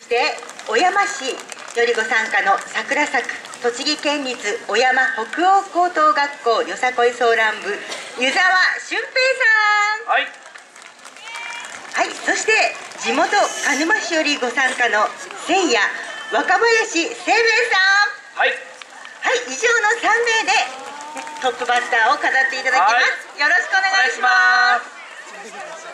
で小山市よりご参加の桜咲く栃木県立小山北欧高等学校よさこいソーラン部湯沢俊平さん。 はい。 はい、そして地元鹿沼市よりご参加のせいや若林生命さん。 はい。 はい、以上の3名でトップバッターを飾っていただきます。よろしくお願いします。